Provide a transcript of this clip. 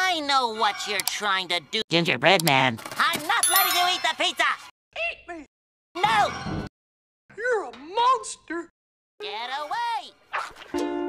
I know what you're trying to do, Gingerbread Man. I'm not letting you eat the pizza! Eat me! No! You're a monster! Get away!